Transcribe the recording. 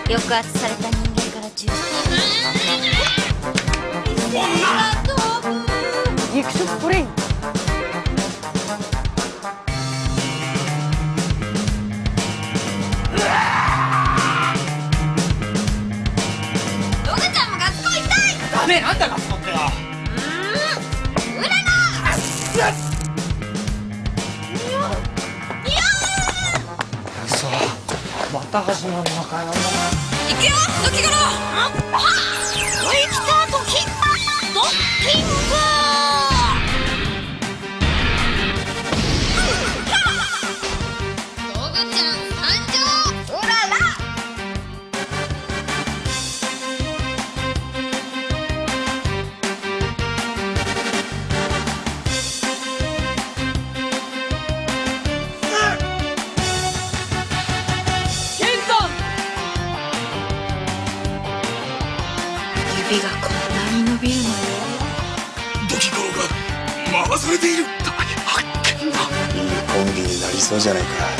抑圧された人間から銃ギクショスプリング。 ドグちゃんも学校行きたい。 ダメ、なんだ学校ってよ。 うらら嘘、また始まるのかよ。 行くよ、ドキガラ。生きたドキドッキング。ドグちゃん参上。うらら。指がこんなに伸びるのよ。 ドキゴロが回されている。大発見だ。いいコンビになりそうじゃないか。